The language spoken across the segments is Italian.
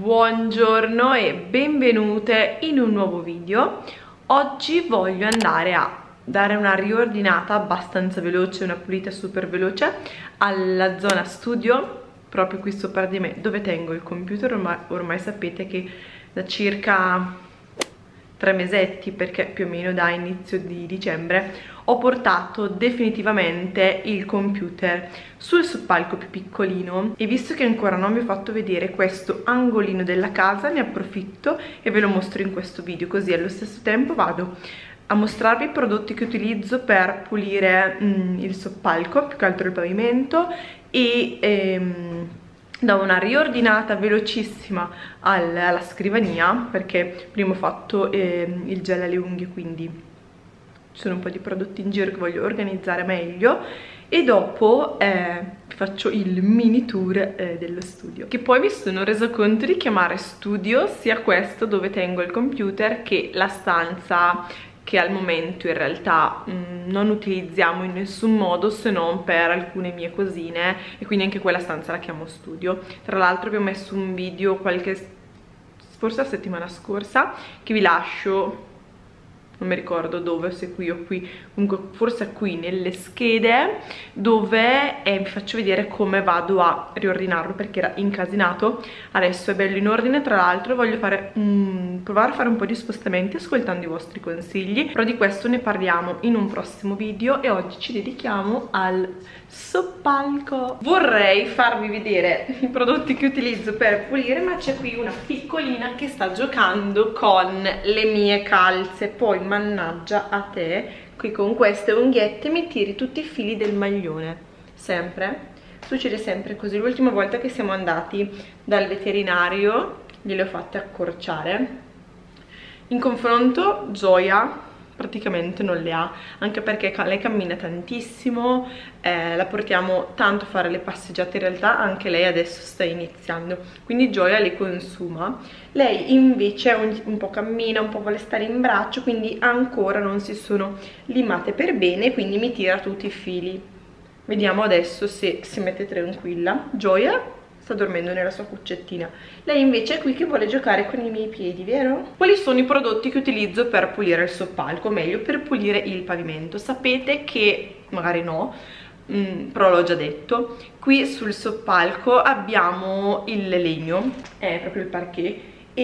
Buongiorno e benvenute in un nuovo video. Oggi voglio andare a dare una riordinata abbastanza veloce, una pulita super veloce alla zona studio, proprio qui sopra di me dove tengo il computer. Ormai sapete che da circa 3 mesetti, perché più o meno da inizio di dicembre, ho portato definitivamente il computer sul soppalco più piccolino, e visto che ancora non vi ho fatto vedere questo angolino della casa, ne approfitto e ve lo mostro in questo video, così allo stesso tempo vado a mostrarvi i prodotti che utilizzo per pulire il soppalco, più che altro il pavimento, e do una riordinata velocissima alla scrivania, perché prima ho fatto il gel alle unghie, quindi ci sono un po' di prodotti in giro che voglio organizzare meglio, e dopo faccio il mini tour dello studio, che poi mi sono resa conto di chiamare studio sia questo dove tengo il computer che la stanza che al momento in realtà non utilizziamo in nessun modo se non per alcune mie cosine, e quindi anche quella stanza la chiamo studio. Tra l'altro vi ho messo un video forse la settimana scorsa, che vi lascio, non mi ricordo dove, se qui o qui, comunque forse qui nelle schede, dove vi faccio vedere come vado a riordinarlo, perché era incasinato. Adesso è bello in ordine. Tra l'altro voglio provare a fare un po' di spostamenti ascoltando i vostri consigli, però di questo ne parliamo in un prossimo video, e oggi ci dedichiamo al soppalco. Vorrei farvi vedere i prodotti che utilizzo per pulire, ma c'è qui una piccolina che sta giocando con le mie calze. Poi mannaggia a te, qui con queste unghiette mi tiri tutti i fili del maglione, sempre, succede sempre così. L'ultima volta che siamo andati dal veterinario gliele ho fatte accorciare. In confronto Gioia praticamente non le ha, anche perché lei cammina tantissimo, la portiamo tanto a fare le passeggiate. In realtà anche lei adesso sta iniziando, quindi Gioia le consuma. Lei invece un po' cammina, un po' vuole stare in braccio, quindi ancora non si sono limate per bene, quindi mi tira tutti i fili. Vediamo adesso se si mette tranquilla. Gioia sta dormendo nella sua cuccettina. Lei invece è qui che vuole giocare con i miei piedi, vero? Quali sono i prodotti che utilizzo per pulire il soppalco, o meglio per pulire il pavimento? Sapete che, magari no, però l'ho già detto, qui sul soppalco abbiamo il legno, è proprio il parquet,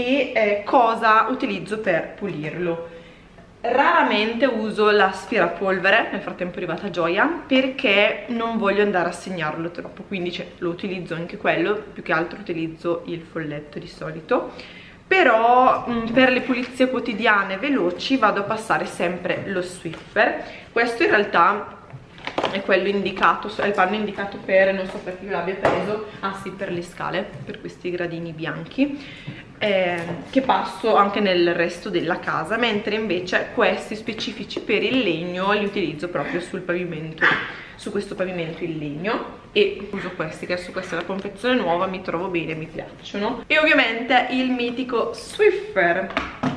e cosa utilizzo per pulirlo? Raramente uso l'aspirapolvere, nel frattempo è arrivata Gioia, perché non voglio andare a segnarlo troppo, quindi lo utilizzo anche quello, più che altro utilizzo il folletto di solito. Però per le pulizie quotidiane veloci vado a passare sempre lo Swiffer. Questo in realtà è quello indicato, è il panno indicato per, non so perché io l'abbia preso, ah sì, per le scale, per questi gradini bianchi, che passo anche nel resto della casa, mentre invece questi specifici per il legno li utilizzo proprio sul pavimento, su questo pavimento in legno, e uso questi, che adesso questa è la confezione nuova, mi trovo bene, mi piacciono. E ovviamente il mitico Swiffer.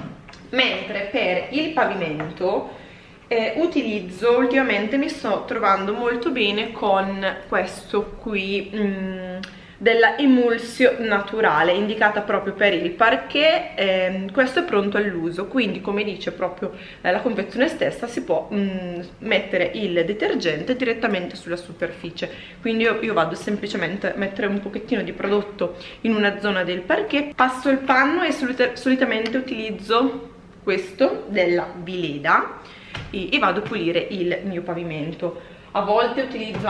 Mentre per il pavimento utilizzo, ultimamente mi sto trovando molto bene con questo qui della Emulsio Naturale, indicata proprio per il parquet. Questo è pronto all'uso, quindi come dice proprio la confezione stessa, si può mettere il detergente direttamente sulla superficie. Quindi io vado semplicemente a mettere un pochettino di prodotto in una zona del parquet, passo il panno, e solitamente utilizzo questo della Vileda e vado a pulire il mio pavimento. A volte utilizzo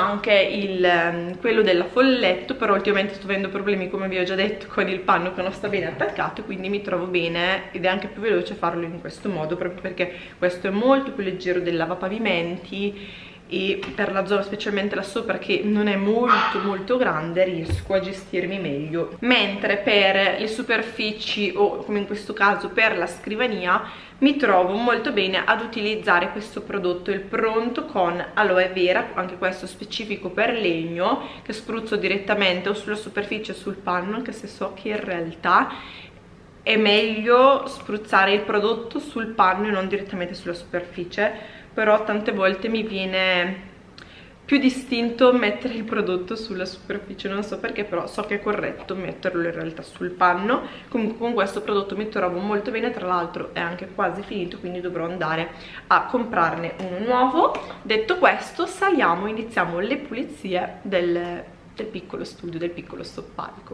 anche quello della Folletto, però ultimamente sto avendo problemi, come vi ho già detto, con il panno che non sta bene attaccato, quindi mi trovo bene ed è anche più veloce farlo in questo modo, proprio perché questo è molto più leggero del lavapavimenti, e per la zona, specialmente là sopra che non è molto grande, riesco a gestirmi meglio. Mentre per le superfici, o come in questo caso per la scrivania, mi trovo molto bene ad utilizzare questo prodotto, il Pronto con aloe vera, anche questo specifico per legno, che spruzzo direttamente o sulla superficie o sul panno, anche se so che in realtà è meglio spruzzare il prodotto sul panno e non direttamente sulla superficie, però tante volte mi viene più distinto mettere il prodotto sulla superficie, non so perché, però so che è corretto metterlo in realtà sul panno. Comunque con questo prodotto mi trovo molto bene, tra l'altro è anche quasi finito, quindi dovrò andare a comprarne uno nuovo. Detto questo, saliamo, iniziamo le pulizie del piccolo studio, del piccolo soppalco.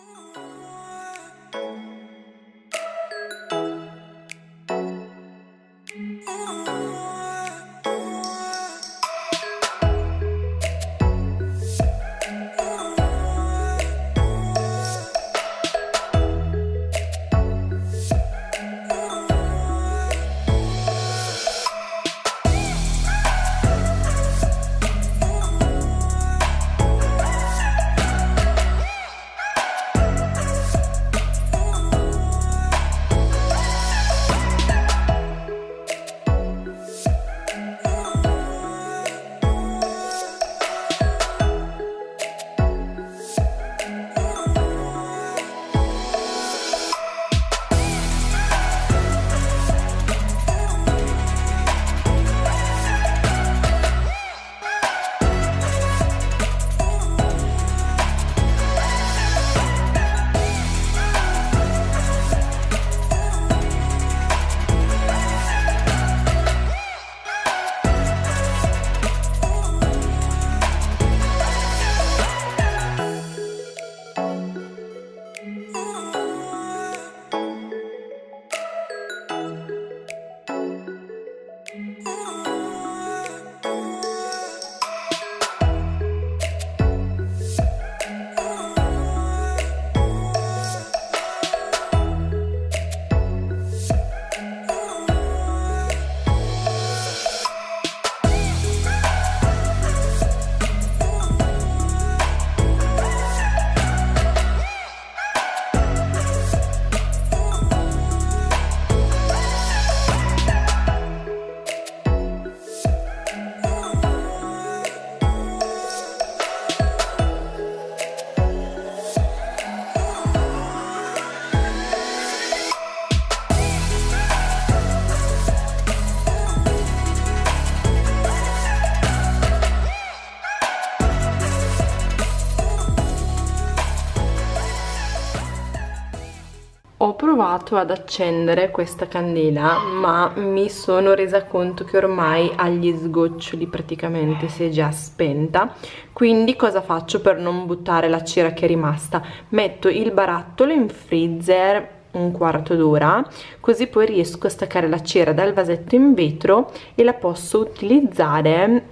Ho provato ad accendere questa candela, ma mi sono resa conto che ormai agli sgoccioli praticamente si è già spenta. Quindi cosa faccio per non buttare la cera che è rimasta? Metto il barattolo in freezer un quarto d'ora, così poi riesco a staccare la cera dal vasetto in vetro e la posso utilizzare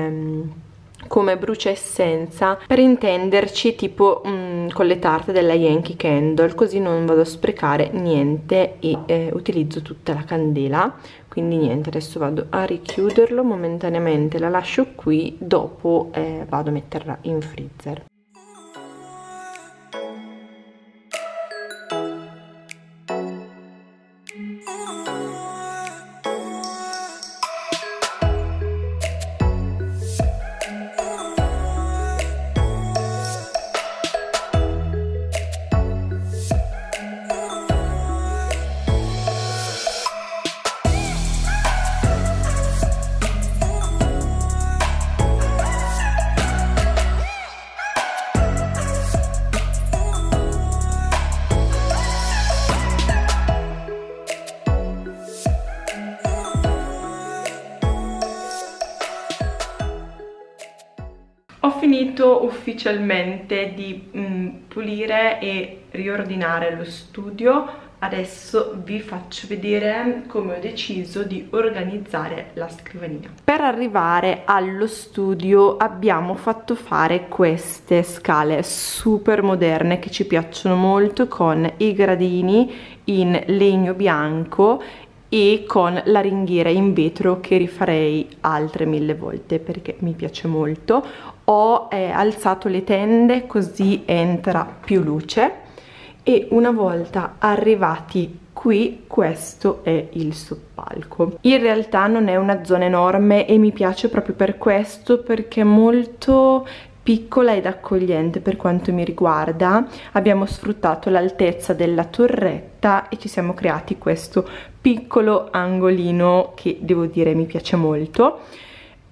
come bruciaessenza, per intenderci, tipo con le tarte della Yankee Candle, così non vado a sprecare niente e utilizzo tutta la candela. Quindi niente, adesso vado a richiuderlo momentaneamente, la lascio qui, dopo vado a metterla in freezer. Ho finito ufficialmente di pulire e riordinare lo studio. Adesso vi faccio vedere come ho deciso di organizzare la scrivania. Per arrivare allo studio abbiamo fatto fare queste scale super moderne che ci piacciono molto, con i gradini in legno bianco e con la ringhiera in vetro che rifarei altre 1000 volte perché mi piace molto. Ho alzato le tende così entra più luce, e una volta arrivati qui questo è il soppalco. In realtà non è una zona enorme e mi piace proprio per questo, perché è molto piccola ed accogliente per quanto mi riguarda. Abbiamo sfruttato l'altezza della torretta e ci siamo creati questo piccolo angolino che devo dire mi piace molto.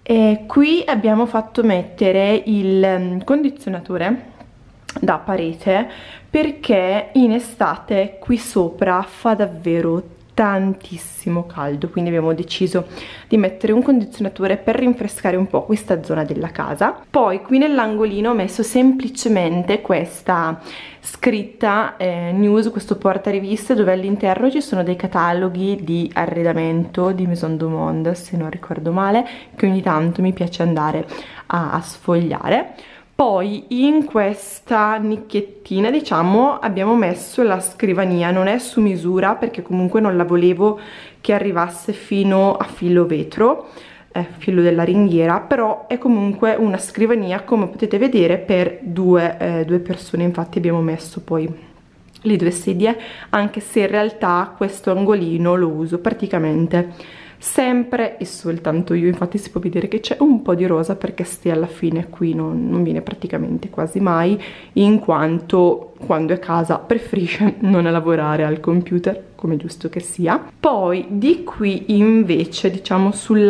E qui abbiamo fatto mettere il condizionatore da parete perché in estate qui sopra fa davvero tantissimo caldo, quindi abbiamo deciso di mettere un condizionatore per rinfrescare un po' questa zona della casa. Poi qui nell'angolino ho messo semplicemente questa scritta news, questo portariviste, dove all'interno ci sono dei cataloghi di arredamento di Maison du Monde, se non ricordo male, che ogni tanto mi piace andare a sfogliare. Poi in questa nicchiettina, diciamo, abbiamo messo la scrivania. Non è su misura perché comunque non la volevo che arrivasse fino a filo vetro, filo della ringhiera, però è comunque una scrivania, come potete vedere, per due persone. Infatti abbiamo messo poi le 2 sedie, anche se in realtà questo angolino lo uso praticamente sempre e soltanto io. Infatti si può vedere che c'è un po' di rosa perché alla fine qui non viene praticamente quasi mai, in quanto quando è a casa preferisce non lavorare al computer, come giusto che sia. Poi di qui invece, diciamo,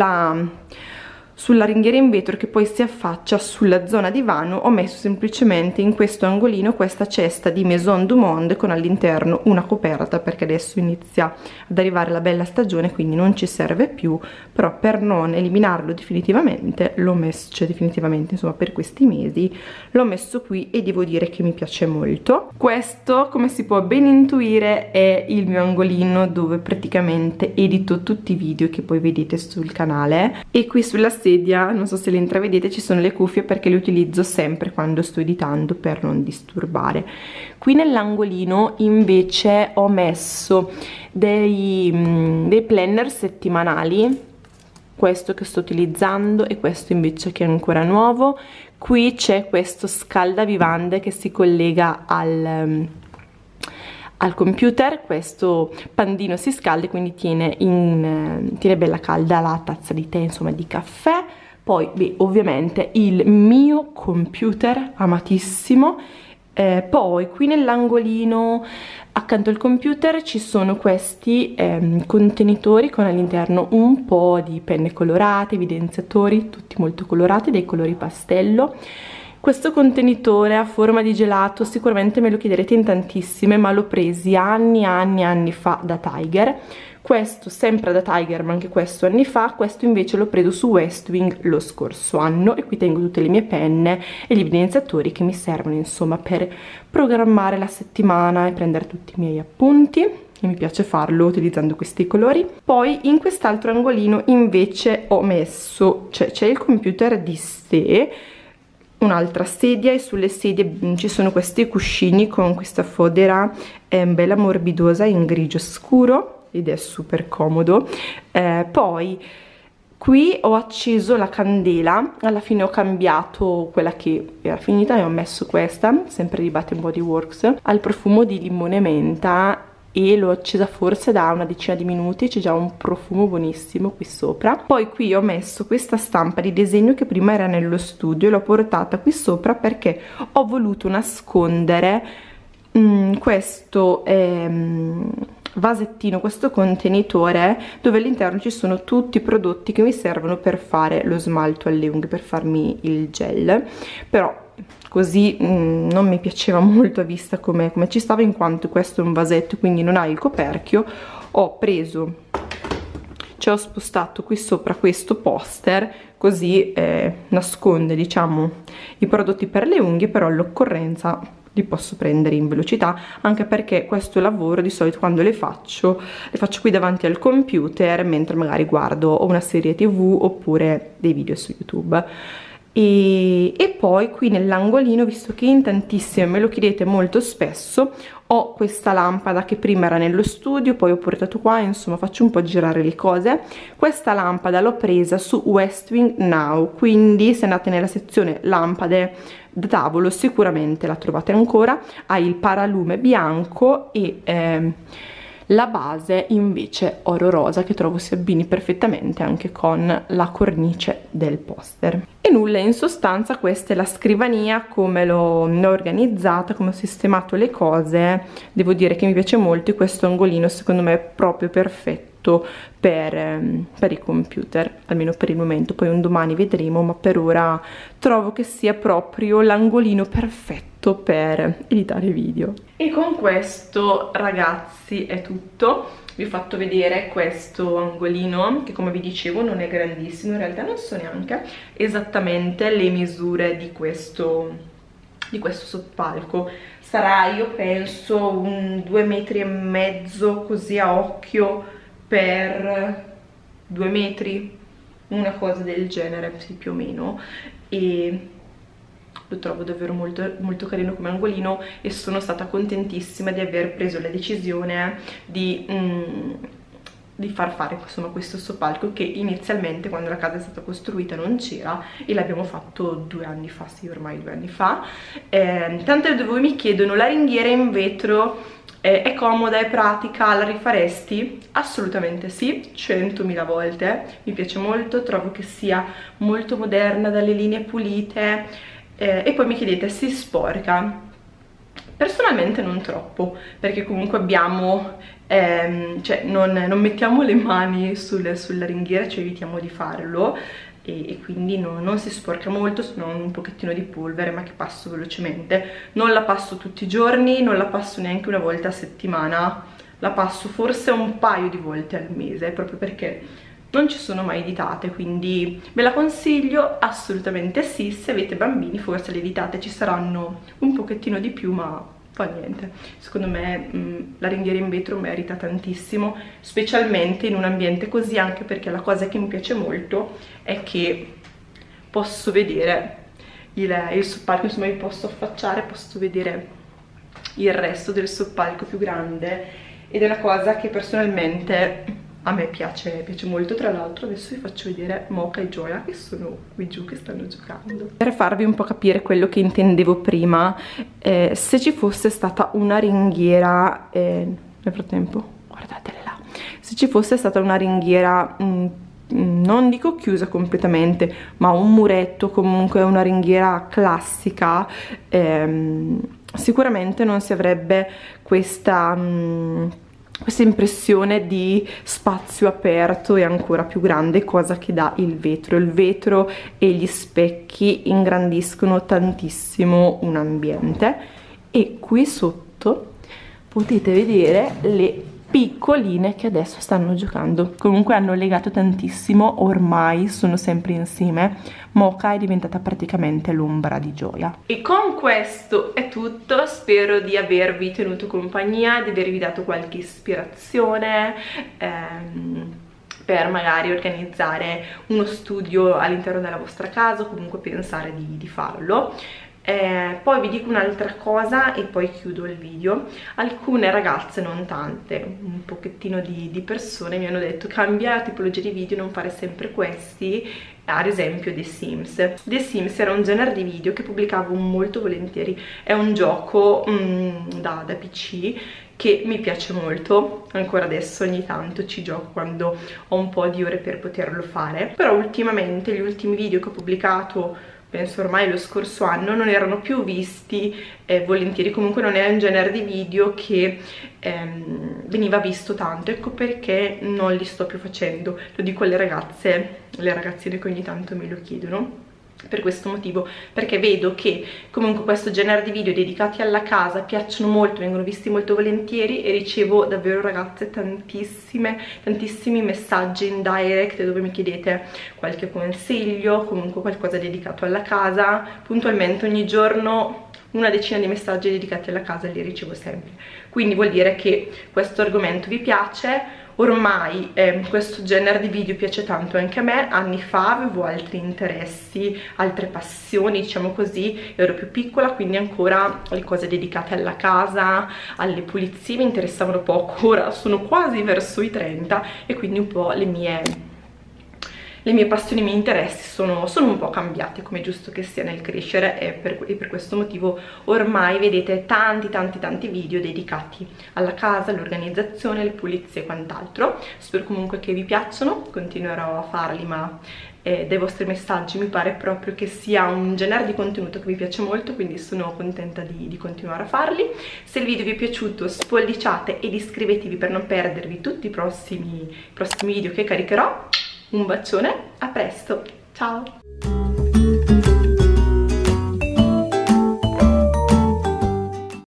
sulla ringhiera in vetro che poi si affaccia sulla zona divano, ho messo semplicemente in questo angolino questa cesta di Maison du Monde con all'interno una coperta, perché adesso inizia ad arrivare la bella stagione, quindi non ci serve più, però per non eliminarlo definitivamente l'ho messo, cioè definitivamente insomma per questi mesi l'ho messo qui, e devo dire che mi piace molto. Questo, come si può ben intuire, è il mio angolino dove praticamente edito tutti i video che poi vedete sul canale, e qui sulla sedia, non so se le intravedete, ci sono le cuffie perché le utilizzo sempre quando sto editando per non disturbare. Qui nell'angolino invece ho messo dei planner settimanali, questo che sto utilizzando e questo invece che è ancora nuovo. Qui c'è questo scaldavivande che si collega al computer, questo pandino si scalda e quindi tiene bella calda la tazza di tè, insomma di caffè. Poi beh, ovviamente il mio computer amatissimo. Poi qui nell'angolino accanto al computer ci sono questi contenitori con all'interno un po' di penne colorate, evidenziatori, tutti molto colorati, dei colori pastello. Questo contenitore a forma di gelato sicuramente me lo chiederete in tantissime, ma l'ho presi anni fa da Tiger. Questo sempre da Tiger, ma anche questo anni fa. Questo invece l'ho preso su Westwing lo scorso anno, e qui tengo tutte le mie penne e gli evidenziatori che mi servono insomma per programmare la settimana e prendere tutti i miei appunti, e mi piace farlo utilizzando questi colori. Poi in quest'altro angolino invece ho messo, cioè c'è il computer di sé, un'altra sedia, e sulle sedie ci sono questi cuscini con questa fodera bella morbidosa in grigio scuro, ed è super comodo. Poi qui ho acceso la candela, alla fine ho cambiato quella che era finita e ho messo questa, sempre di Bath & Body Works, al profumo di limone e menta, e l'ho accesa forse da una decina di minuti, c'è già un profumo buonissimo qui sopra. Poi qui ho messo questa stampa di disegno che prima era nello studio e l'ho portata qui sopra perché ho voluto nascondere questo vasettino, questo contenitore dove all'interno ci sono tutti i prodotti che mi servono per fare lo smalto alle unghie, per farmi il gel. Però così non mi piaceva molto a vista come ci stava, in quanto questo è un vasetto quindi non ha il coperchio. Ho preso, cioè ho spostato qui sopra questo poster, così nasconde diciamo i prodotti per le unghie, però all'occorrenza li posso prendere in velocità, anche perché questo lavoro di solito quando le faccio qui davanti al computer mentre magari guardo o una serie TV oppure dei video su YouTube. E poi qui nell'angolino, visto che in tantissime me lo chiedete molto spesso, ho questa lampada che prima era nello studio, poi ho portato qua, insomma faccio un po' girare le cose. Questa lampada l'ho presa su Westwing Now, quindi se andate nella sezione lampade da tavolo sicuramente la trovate ancora. Ha il paralume bianco e la base invece oro rosa, che trovo si abbini perfettamente anche con la cornice del poster. E nulla, in sostanza questa è la scrivania, come l'ho organizzata, come ho sistemato le cose. Devo dire che mi piace molto, e questo angolino secondo me è proprio perfetto fatto per i computer, almeno per il momento. Poi un domani vedremo, ma per ora trovo che sia proprio l'angolino perfetto per editare video. E con questo, ragazzi, è tutto. Vi ho fatto vedere questo angolino che, come vi dicevo, non è grandissimo, in realtà non so neanche esattamente le misure di questo soppalco. Sarà, io penso, un 2,5 metri così a occhio per 2 metri, una cosa del genere, sì, più o meno. E lo trovo davvero molto, molto carino come angolino e sono stata contentissima di aver preso la decisione di far fare, insomma, questo soppalco, che inizialmente, quando la casa è stata costruita, non c'era, e l'abbiamo fatto 2 anni fa, sì, ormai 2 anni fa. Tante di voi mi chiedono: la ringhiera in vetro è comoda, è pratica, la rifaresti? Assolutamente sì, 100.000 volte. Mi piace molto, trovo che sia molto moderna, dalle linee pulite. E poi mi chiedete: si sporca? Personalmente non troppo, perché comunque abbiamo, cioè non mettiamo le mani sulla ringhiera, ci evitiamo di farlo, e quindi non si sporca molto, sono un pochettino di polvere, ma che passo velocemente. Non la passo tutti i giorni, non la passo neanche una volta a settimana, la passo forse un paio di volte al mese, proprio perché non ci sono mai ditate, quindi ve la consiglio assolutamente sì. Se avete bambini forse le ditate ci saranno un pochettino di più, ma fa niente. Secondo me la ringhiera in vetro merita tantissimo, specialmente in un ambiente così, anche perché la cosa che mi piace molto è che posso vedere il soppalco, insomma mi posso affacciare, posso vedere il resto del soppalco più grande, ed è una cosa che personalmente a me piace molto. Tra l'altro adesso vi faccio vedere Mocha e Gioia, che sono qui giù, che stanno giocando. Per farvi un po' capire quello che intendevo prima, se ci fosse stata una ringhiera, nel frattempo guardatele là, se ci fosse stata una ringhiera, non dico chiusa completamente, ma un muretto, comunque una ringhiera classica, sicuramente non si avrebbe questa impressione di spazio aperto e ancora più grande, cosa che dà il vetro. Il vetro e gli specchi ingrandiscono tantissimo un ambiente. E qui sotto potete vedere le piccoline che adesso stanno giocando. Comunque hanno legato tantissimo, ormai sono sempre insieme. Mocha è diventata praticamente l'ombra di Gioia. E con questo è tutto, spero di avervi tenuto compagnia, di avervi dato qualche ispirazione per magari organizzare uno studio all'interno della vostra casa, o comunque pensare di farlo. Poi vi dico un'altra cosa e poi chiudo il video. Alcune ragazze, non tante, un pochettino di persone mi hanno detto: cambia tipologia di video, non fare sempre questi, ad esempio The Sims. The Sims era un genere di video che pubblicavo molto volentieri, è un gioco da PC che mi piace molto, ancora adesso ogni tanto ci gioco quando ho un po' di ore per poterlo fare. Però ultimamente gli ultimi video che ho pubblicato, penso ormai lo scorso anno, non erano più visti volentieri, comunque non è un genere di video che veniva visto tanto, ecco perché non li sto più facendo. Lo dico alle ragazze, alle ragazzine che ogni tanto me lo chiedono, per questo motivo, perché vedo che comunque questo genere di video dedicati alla casa piacciono molto, vengono visti molto volentieri, e ricevo davvero, ragazze, tantissimi messaggi in direct dove mi chiedete qualche consiglio, comunque qualcosa dedicato alla casa. Puntualmente ogni giorno una decina di messaggi dedicati alla casa li ricevo sempre, quindi vuol dire che questo argomento vi piace. Ormai questo genere di video piace tanto anche a me. Anni fa avevo altri interessi, altre passioni, diciamo così, ero più piccola, quindi ancora le cose dedicate alla casa, alle pulizie mi interessavano poco. Ora sono quasi verso i 30 e quindi un po' le mie le mie passioni e i miei interessi sono un po' cambiati, come è giusto che sia nel crescere, e per questo motivo ormai vedete tanti video dedicati alla casa, all'organizzazione, alle pulizie e quant'altro. Spero comunque che vi piacciono, continuerò a farli, ma dai vostri messaggi mi pare proprio che sia un genere di contenuto che vi piace molto, quindi sono contenta di continuare a farli. Se il video vi è piaciuto spolliciate ed iscrivetevi per non perdervi tutti i prossimi video che caricherò. Un bacione, a presto, ciao!